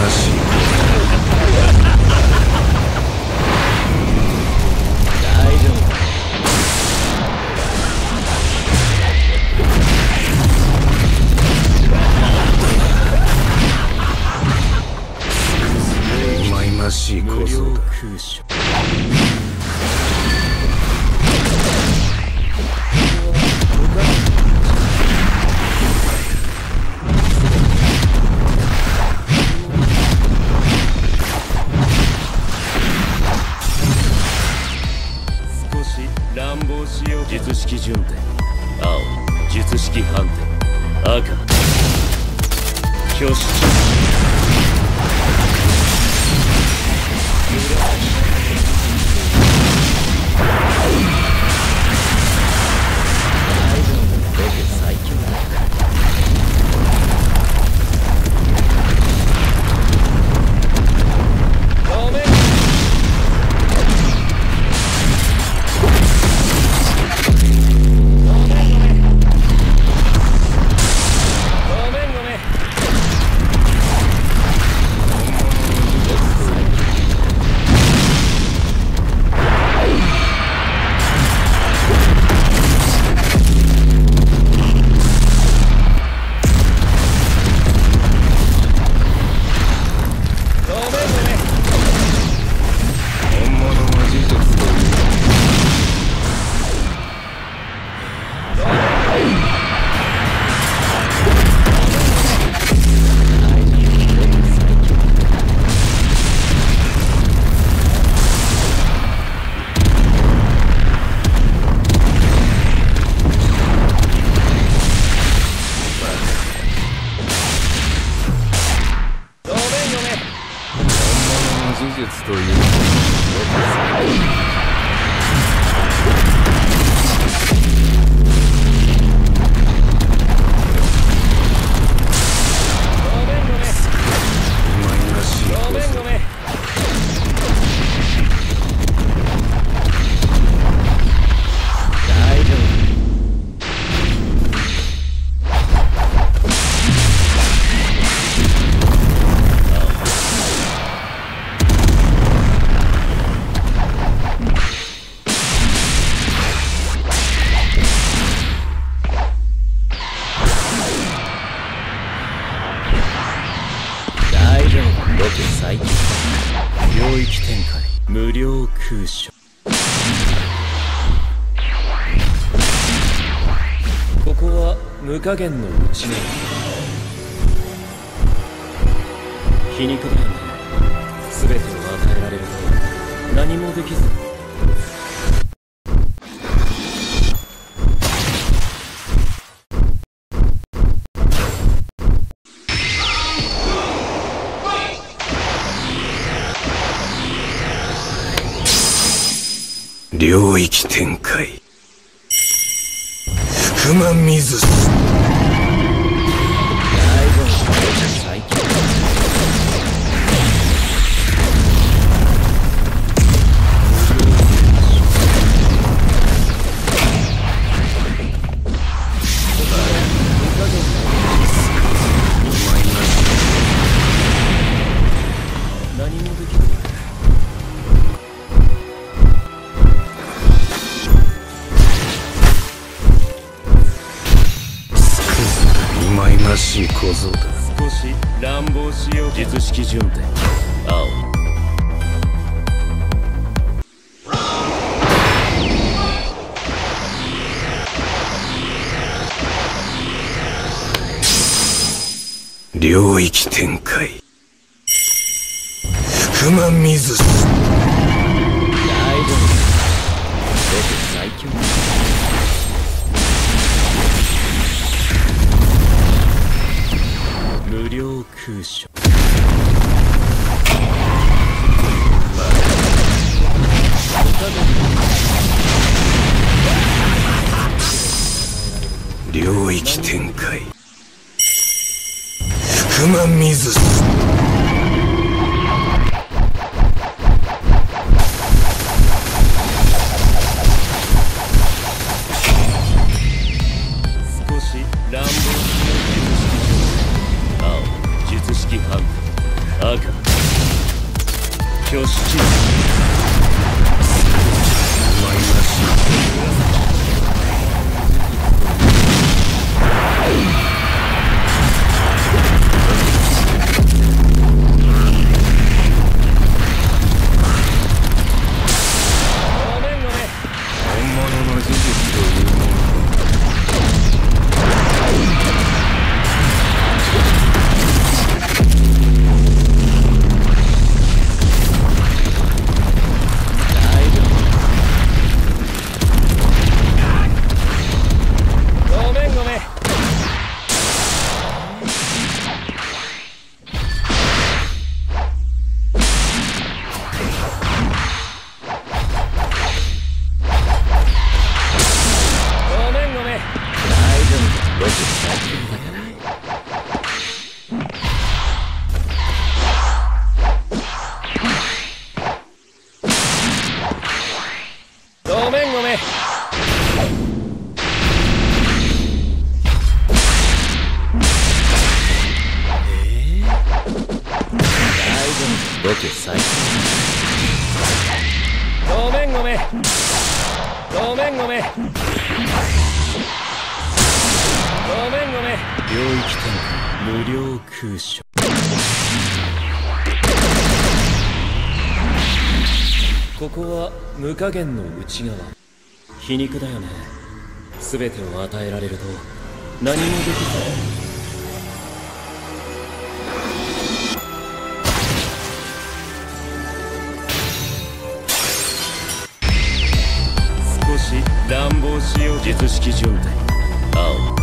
しい。 大丈夫。 いまいましい小僧だ。 少し乱暴しよう。術式順天、青術式反転、赤挙式。 事実という最強領域展開無料空所。ここは無加減の内側。皮肉だよね。全てを与えられると何もできず。 領域展開福間水素最強何もできない。 らしい小僧だ。 少し乱暴しよう。術式順天青領域展開福間水素大丈夫。僕最強。無料空所。 領域展開福間水素少し乱暴しよう。術式反転赤挙式お前らしい。 ごめんごめん。 僕最高。ごめんごめん。ごめんごめん。ごめんごめん。 領域展無料空所。 ここは無加減の内側。皮肉だよね。全てを与えられると何もできない。少し乱暴しよう。術式順天青。